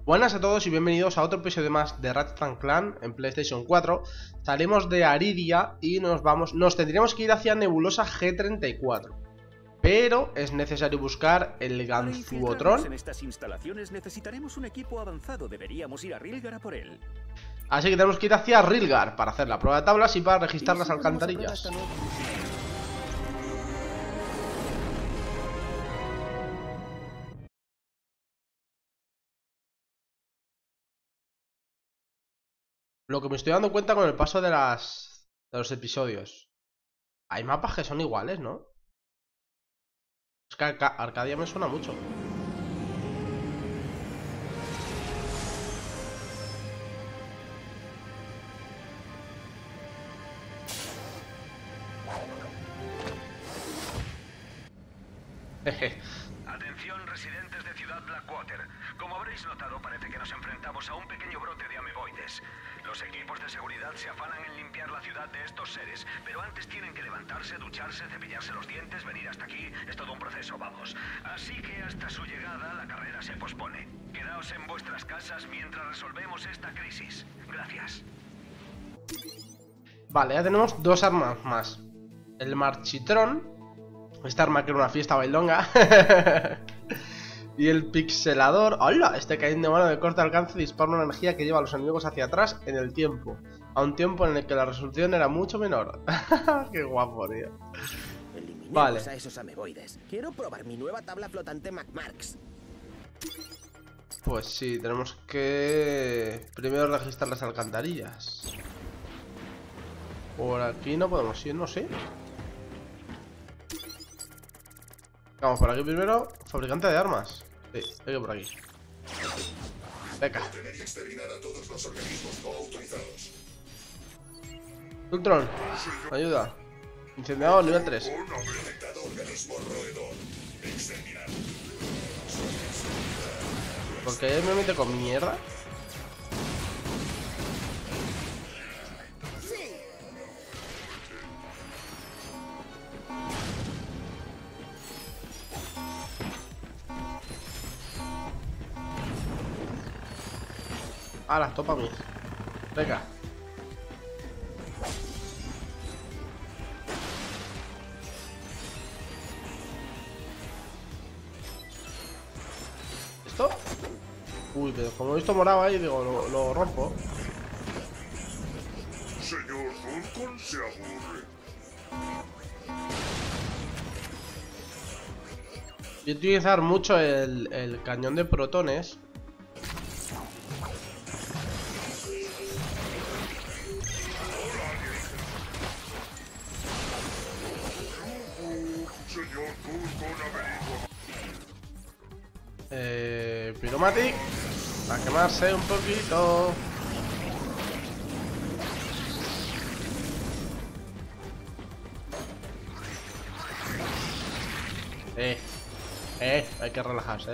Buenas a todos y bienvenidos a otro episodio más de Ratchet & Clank en PlayStation 4. Salimos de Aridia y nos tendríamos que ir hacia Nebulosa G34. Pero es necesario buscar el Ganzuotron. En estas instalaciones necesitaremos un equipo avanzado. Deberíamos ir a Rilgar a por él. Así que tenemos que ir hacia Rilgar para hacer la prueba de tablas y para registrar las alcantarillas. Lo que me estoy dando cuenta con el paso de los episodios. Hay mapas que son iguales, ¿no? Es que Arcadia me suena mucho. Atención, residentes de Ciudad Blackwater. Como habréis notado, parece que nos enfrentamos a un pequeño brote de ameboides. Los equipos de seguridad se afanan en limpiar la ciudad de estos seres, pero antes tienen que levantarse, ducharse, cepillarse los dientes, venir hasta aquí. Es todo un proceso, vamos. Así que hasta su llegada, la carrera se pospone. Quedaos en vuestras casas mientras resolvemos esta crisis. Gracias. Vale, ya tenemos dos armas más. El Marchitrón. Esta arma que era una fiesta bailonga. Y el pixelador. ¡Hola! Este caín de mano de corto alcance dispara una energía que lleva a los enemigos hacia atrás en el tiempo. A un tiempo en el que la resolución era mucho menor. ¡Qué guapo, tío! Eliminemos vale. A esos ameboides. Quiero probar mi nueva tabla flotante McMarks. Pues sí, tenemos que primero registrar las alcantarillas. Por aquí no podemos ir, no sé. Vamos por aquí primero. Fabricante de armas. Sí, hay que por aquí. Venga. Ultron, ayuda. Incendiador nivel 3. Porque él me mete con mierda. Las topa a mí. Venga. ¿Esto? Uy, pero como he visto morado ahí, digo, lo rompo. Señor Vulcan se aburre. Voy a utilizar mucho el cañón de protones. Pyromatic. A quemarse un poquito. Hay que relajarse,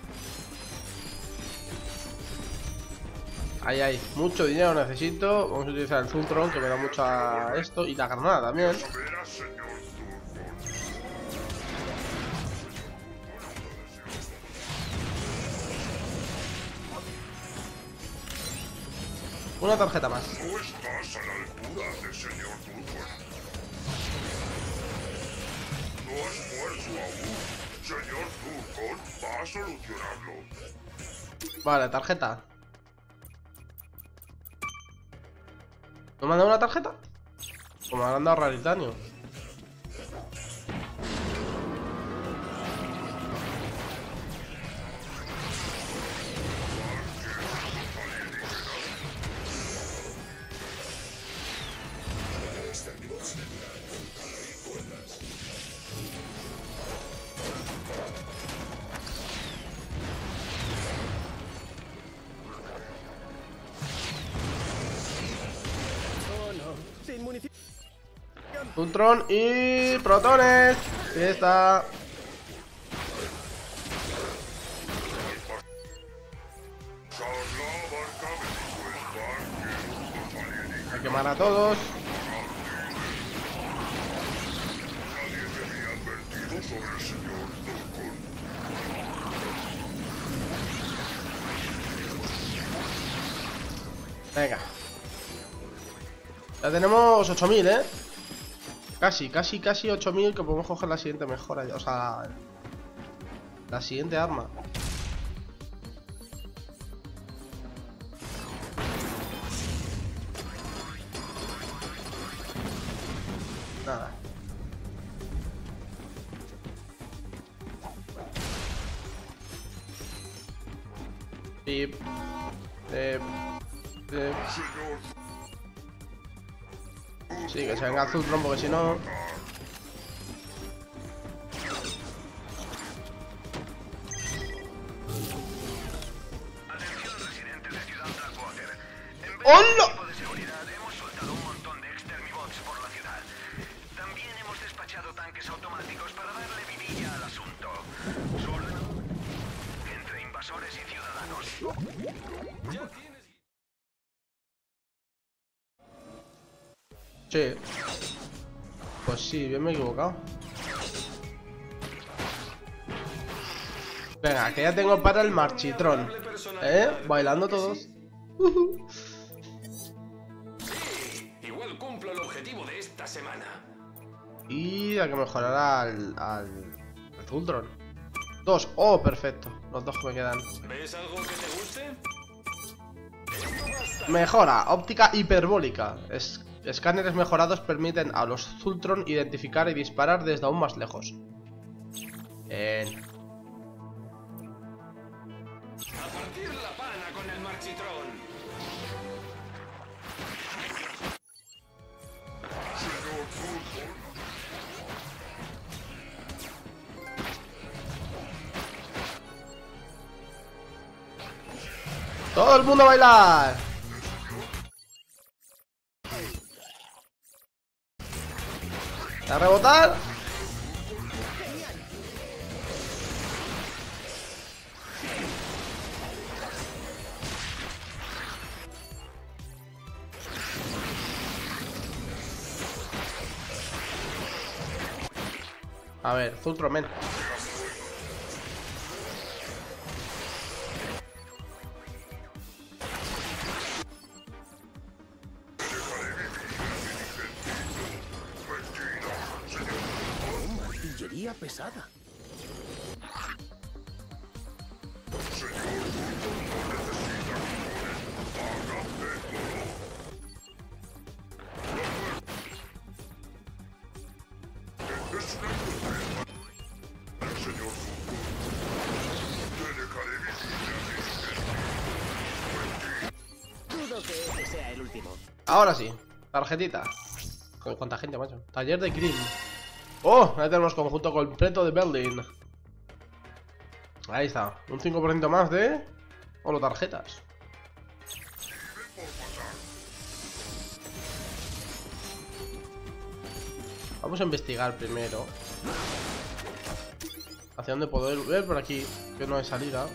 Ahí hay mucho dinero necesito. Vamos a utilizar el Zultron que me da mucho a esto. Y la granada también. Una tarjeta más. No estás a la altura del señor Vulcan. No has muerto aún. Señor Vulcan va a solucionarlo. Vale, tarjeta. ¿No me han dado una tarjeta? Como me han dado raritanio. Ultron y protones. Ahí está. Hay que quemar a todos. sobre el señor Vulcan. Venga. Ya tenemos 8000, ¿eh? Casi 8000 que podemos coger la siguiente mejora. O sea, la siguiente arma. Nada. Pip. Sí, que se venga azul trompo, que si no... Atención, residentes de Ciudad Blackwater. En vez ¡Hola! de equipo de seguridad, hemos soltado un montón de extermibots por la ciudad. También hemos despachado tanques automáticos para darle vidilla al asunto. Su orden entre invasores y ciudadanos. Sí. Pues sí, bien me he equivocado. Venga, que ya tengo para el marchitrón. Bailando todos. Igual cumplo el objetivo de esta semana. Y hay que mejorar al Zultron. 2. Oh, perfecto. Los 2 que me quedan. ¿Ves algo que te guste? Mejora. Óptica hiperbólica. Escáneres mejorados permiten a los Zultron identificar y disparar desde aún más lejos. Bien. A partir la pana con el marchitrón. Señor Fulton. ¡Todo el mundo a bailar! ¿A rebotar? A ver, Zultron, men. Artillería pesada. Dudo que ese sea el último. Ahora sí, tarjetita. ¿Cuánta gente, macho? Taller de Green. Oh, ya tenemos conjunto completo de Berlin. Ahí está, un 5% más de... Holo tarjetas. Vamos a investigar primero. Hacia dónde puedo ir. Ver por aquí, que no hay salida.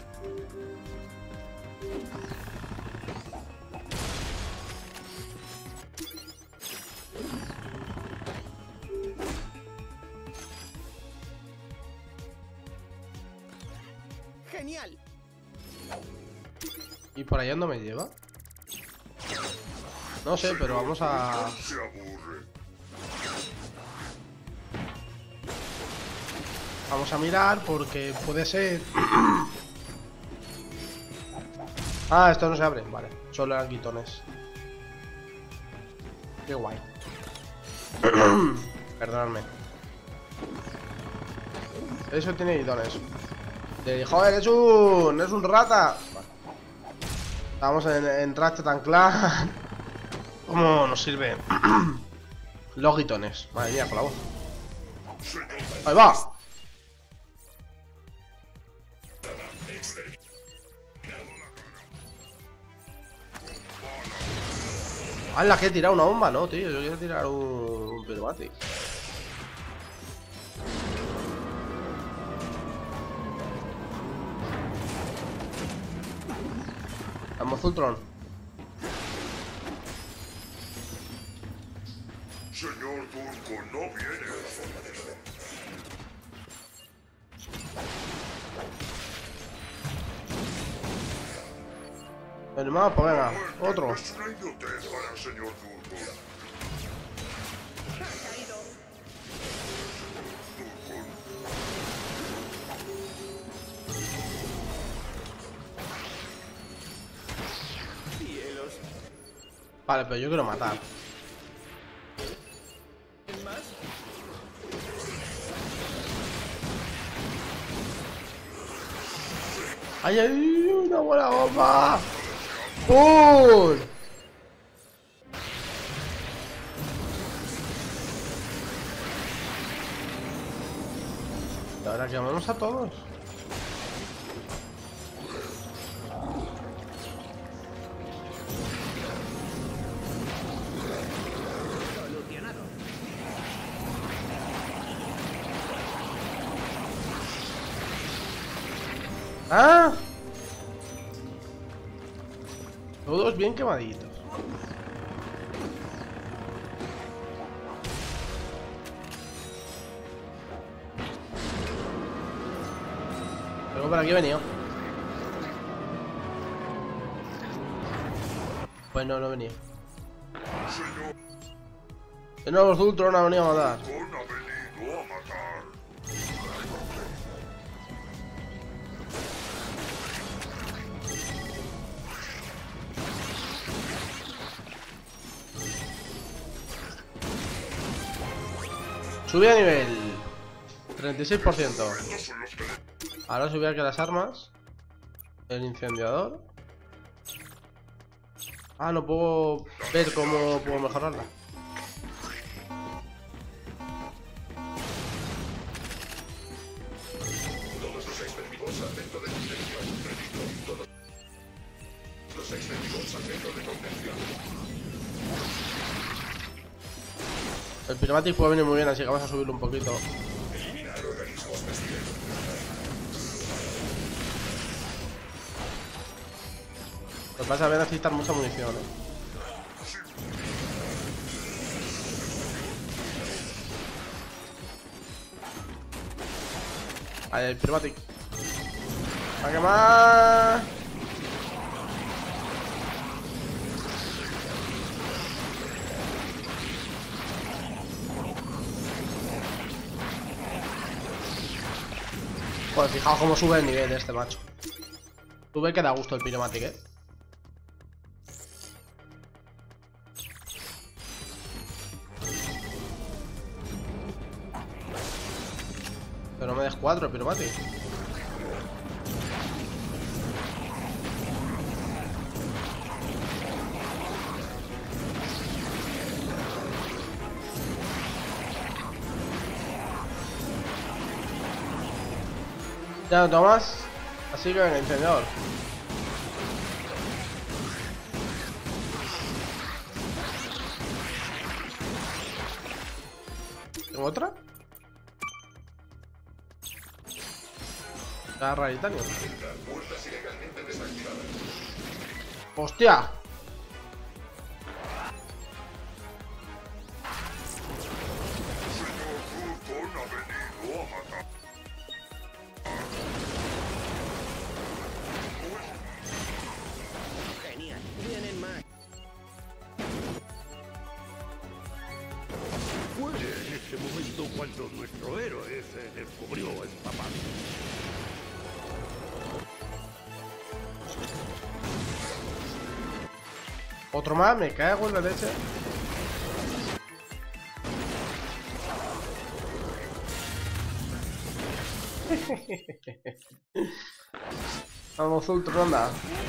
Genial. ¿Y por allá no me lleva? No sé, pero vamos a... Se aburre. Vamos a mirar porque puede ser... Ah, esto no se abre. Vale, solo eran guitones. Qué guay. Perdonadme. Eso tiene guitones. Joder, es un rata. Vale. Estamos en Ratchet and Clank. ¿Cómo nos sirve? Los guitones. Madre mía, con la voz. Ahí va. ¡Hala, que he tirado una bomba! No, tío, yo quiero tirar un piromati. Vamos, Zultron. Señor Turco, no viene. El mapa, venga, otro. Es una idiotez para el señor Turcon. Cielos. Vale, pero yo quiero matar. ¡Ay, ay! ¡Una buena bomba! ¡Pum! Y ahora llamamos a todos. Solucionado. ¡Ah! Todos bien quemaditos. Pero por aquí he venido. Pues no he venido. Señor De nuevo los Ultron han venido a matar. Turcon ha venido a matar. Subí a nivel 36%. Estos son los que... Ahora subí aquí las armas. El incendiador. Ah, no puedo ver cómo puedo mejorarla. Todos los expeditivos al centro de contención. Repito, todos los expeditivos al centro de contención. El Pirmatic puede venir muy bien, así que vamos a subirlo un poquito. Eliminar organismos pestileros. Lo que pasa es que voy a necesitar mucha munición, Ahí el Pirmatic. ¡Va a quemar! Pues fijaos cómo sube el nivel de este macho. Sube que da gusto el Pirmatic, Pero no me des 4, Pirmatic. Ya no tomas. Así que venga, incendiador. ¿Tengo otra? Garra de titanio. Puertas ilegalmente desactivadas. ¡Hostia! Señor Turcon ha venido a matar. Genial. Vienen más. Fue en ese momento cuando nuestro héroe se descubrió empapado. Otro más, me cago en la leche. Vamos, Ultron, anda.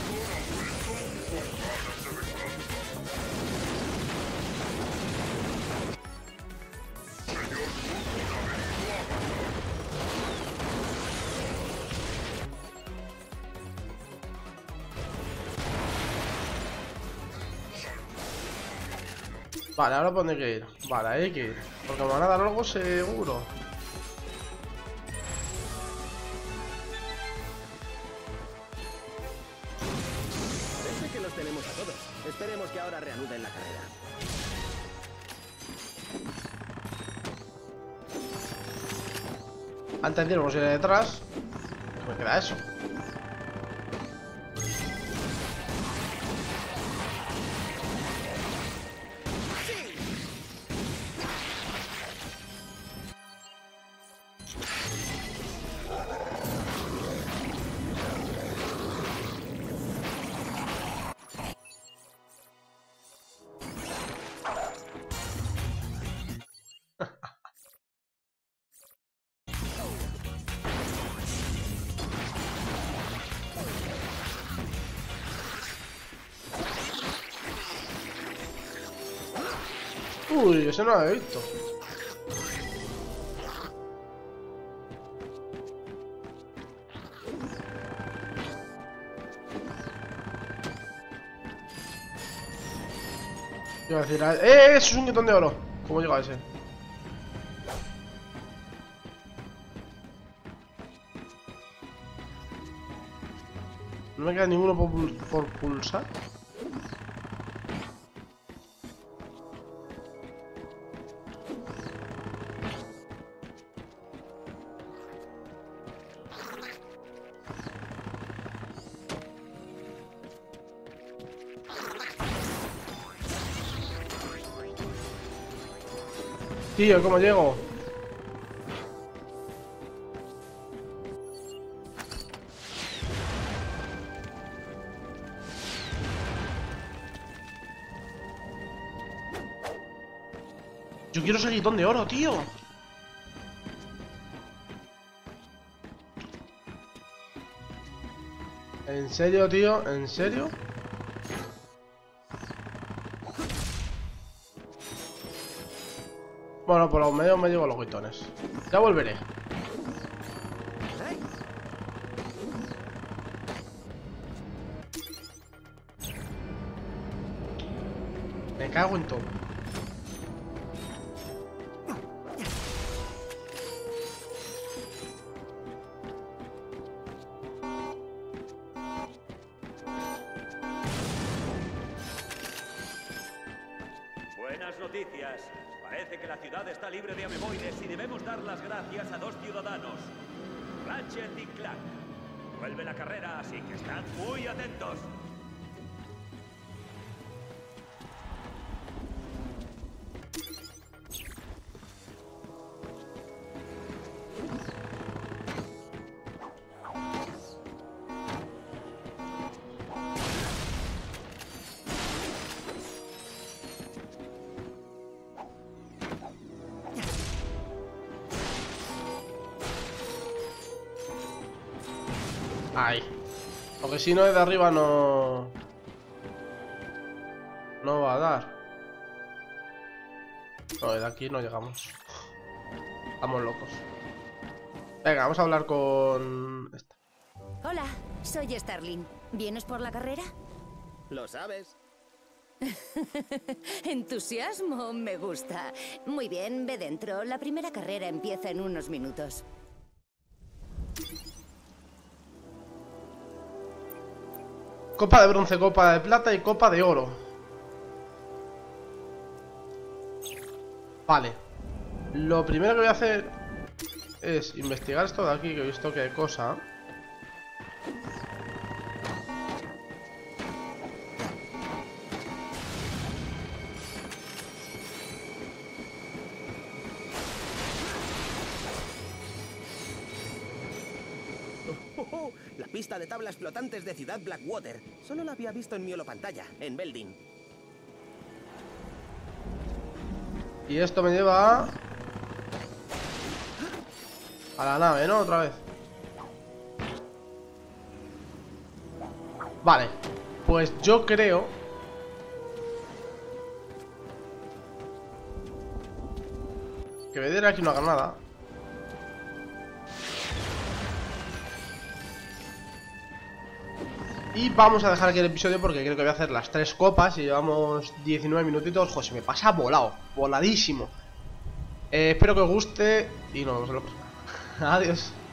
Vale, ahora pone que ir. Vale, hay que ir. Porque me van a dar algo seguro. Parece que los tenemos a todos. Esperemos que ahora reanuden la carrera. Antes de irnos ir detrás. Me queda eso. Uy, ese no lo había visto. Iba a decir, eso es un guetón de oro. ¿Cómo llega ese? No me queda ninguno por pulsar. Tío, ¿cómo llego? Yo quiero ese guitón de oro, tío. ¿En serio, tío? ¿En serio? Bueno, por los medios me llevo los guitones. Ya volveré. Me cago en todo. Buenas noticias. Parece que la ciudad está libre de ameboides y debemos dar las gracias a 2 ciudadanos. Ratchet y Clank. Vuelve la carrera, así que estad muy atentos. Ahí. Porque si no, de arriba no... No va a dar. No, de aquí no llegamos. Estamos locos. Venga, vamos a hablar con... esta. Hola, soy Starling. ¿Vienes por la carrera? Lo sabes. Entusiasmo, me gusta. Muy bien, ve dentro. La primera carrera empieza en unos minutos. Copa de bronce, copa de plata y copa de oro. Vale. Lo primero que voy a hacer es investigar esto de aquí, que he visto que hay cosa. La pista de tablas flotantes de Ciudad Blackwater. Solo la había visto en mi holopantalla, en Belding. Y esto me lleva a la nave, ¿no? Otra vez. Vale. Pues yo creo que voy a ir aquí no haga nada. Y vamos a dejar aquí el episodio porque creo que voy a hacer las 3 copas y llevamos 19 minutitos. Joder, se me pasa volado, voladísimo. Espero que os guste y nos vemos en la próxima. Adiós.